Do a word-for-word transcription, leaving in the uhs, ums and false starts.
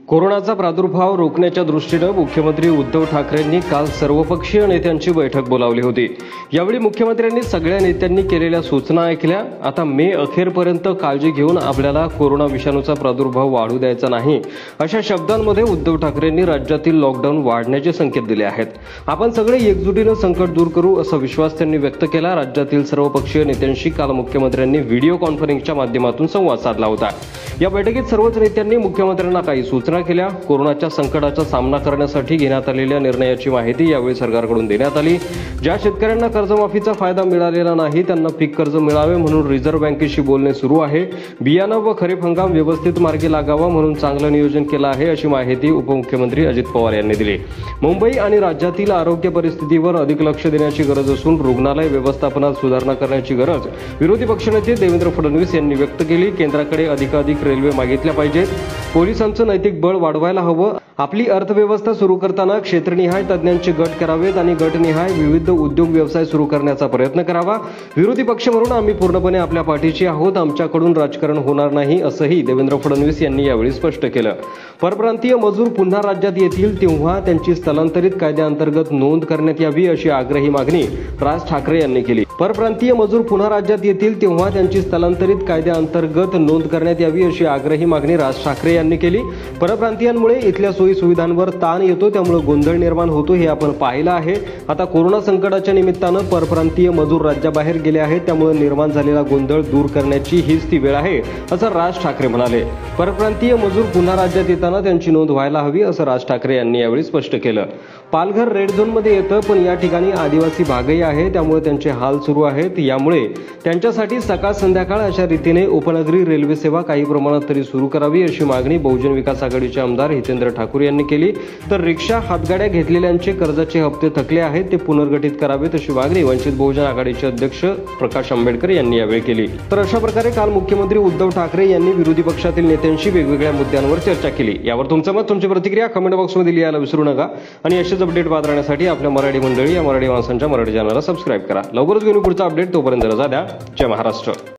कोरोनाचा प्रादुर्भाव रोखण्याच्या दृष्टीने मुख्यमंत्री उद्धव ठाकरेंनी काल सर्वपक्षीय नेत्यांची बैठक बोलावली होती। यावेळी मुख्यमंत्र्यांनी सगळ्या नेत्यांनी केलेल्या सूचना ऐकल्या। आता मे अखेरपर्यंत काळजी घेऊन आपल्याला कोरोना विषाणूचा प्रादुर्भाव वाढू द्यायचा नाही, अशा शब्दांमध्ये उद्धव ठाकरेंनी राज्यातील लॉकडाऊन वाढण्याचे संकेत दिले आहेत। आपण सगळे एकजुटीने संकट दूर करू असा विश्वास त्यांनी व्यक्त केला। राज्यातील सर्वपक्षीय नेत्यांशी काल मुख्यमंत्र्यांनी व्हिडिओ कॉन्फरन्सच्या माध्यमातून संवाद साधला होता। या बैठकीत सर्वच नेत्यांनी मुख्यमंत्र्यांना काही सूचना केल्या। कोरोनाच्या संकटाचा सामना करण्यासाठी घेण्यात आलेल्या निर्णयाची माहिती यावेळी सरकारकडून देण्यात आली। ज्या शेतकऱ्यांना कर्जमाफीचा फायदा मिळालेला नाही त्यांना पीक कर्ज मिळावे म्हणून रिझर्व्ह बँकेशी बोलणे सुरू आहे। बियाणं व खरीप हंगाम व्यवस्थित मार्गी लागावा म्हणून चांगलं नियोजन केलं आहे, अशी माहिती उपमुख्यमंत्री अजित पवार यांनी दिली। मुंबई आणि राज्यातील आरोग्य परिस्थितीवर अधिक लक्ष देण्याची गरज असून रुग्णालय व्यवस्थापनात सुधारणा करण्याची गरज विरोधी पक्षनेते देवेंद्र फडणवीस यांनी व्यक्त केली। केंद्राकडे अधिकाधिक रेल्वे मागितल्या पाहिजेत, पोलिसांचं नैतिक बळ वाढवायला हवं। आपली अर्थव्यवस्था सुरू करताना क्षेत्रनिहाय तज्ज्ञांचे गट करावेत आणि गटनिहाय विविध उद्योग व्यवसाय सुरू करण्याचा प्रयत्न करावा। विरोधी पक्ष म्हणून आम्ही पूर्णपणे आपल्या पाठीशी आहोत, आमच्याकडून राजकारण होणार नाही, असंही देवेंद्र फडणवीस यांनी यावेळी स्पष्ट केलं। परप्रांतीय मजूर पुन्हा राज्यात येतील तेव्हा त्यांची स्थलांतरित कायद्याअंतर्गत नोंद करण्यात यावी, अशी आग्रही मागणी राज ठाकरे यांनी केली। परप्रांतीय मजूर पुन्हा राज्यात येतील तेव्हा त्यांची स्थलांतरित कायद्याअंतर्गत नोंद करण्यात यावी, अशी आग्रही मागणी राज ठाकरे यांनी केली। परप्रांतीयांमुळे इथल्या सोयी सुविधांवर ताण येतो, त्यामुळे गोंधळ निर्माण होतो, हे आपण पाहिलं आहे। आता कोरोना संकटाच्या निमित्तानं परप्रांतीय मजूर राज्याबाहेर गेले आहेत, त्यामुळे निर्माण झालेला गोंधळ दूर करण्याची हीच ती वेळ आहे, असं राज ठाकरे म्हणाले। परप्रांतीय मजूर पुन्हा राज्यात येताना त्यांची नोंद व्हायला हवी, असं राज ठाकरे यांनी यावेळी स्पष्ट केलं। पालघर रेड झोनमध्ये येतं, पण या ठिकाणी आदिवासी भागही आहे, त्यामुळे त्यांचे हाल सुरू आहेत। यामुळे त्यांच्यासाठी सकाळ संध्याकाळ अशा रीतीने उपनगरी रेल्वे सेवा काही प्रमाणात तरी सुरू करावी, अशी मागणी बहुजन विकास आघाडीचे आमदार हितेंद्र ठाकूर यांनी केली। तर रिक्षा हातगाड्या घेतलेल्यांचे कर्जाचे हप्ते थकले आहेत, ते पुनर्गठित करावेत, अशी मागणी वंचित बहुजन आघाडीचे अध्यक्ष प्रकाश आंबेडकर यांनी यावेळी केली। तर अशा प्रकारे काल मुख्यमंत्री उद्धव ठाकरे यांनी विरोधी पक्षातील नेत्यांशी वेगवेगळ्या मुद्द्यांवर चर्चा केली। यावर तुमचं मत, तुमची प्रतिक्रिया कमेंट बॉक्समध्ये लिहायला विसरू नका आणि असेच अपडेट पाहत राहण्यासाठी आपल्या मराठी मंडळी या मराठी माणसांच्या मराठी चॅनलला सबस्क्राईब करा। लवकरच घेऊन पुढचा अपडेट, तोपर्यंत रजा द्या। जय महाराष्ट्र।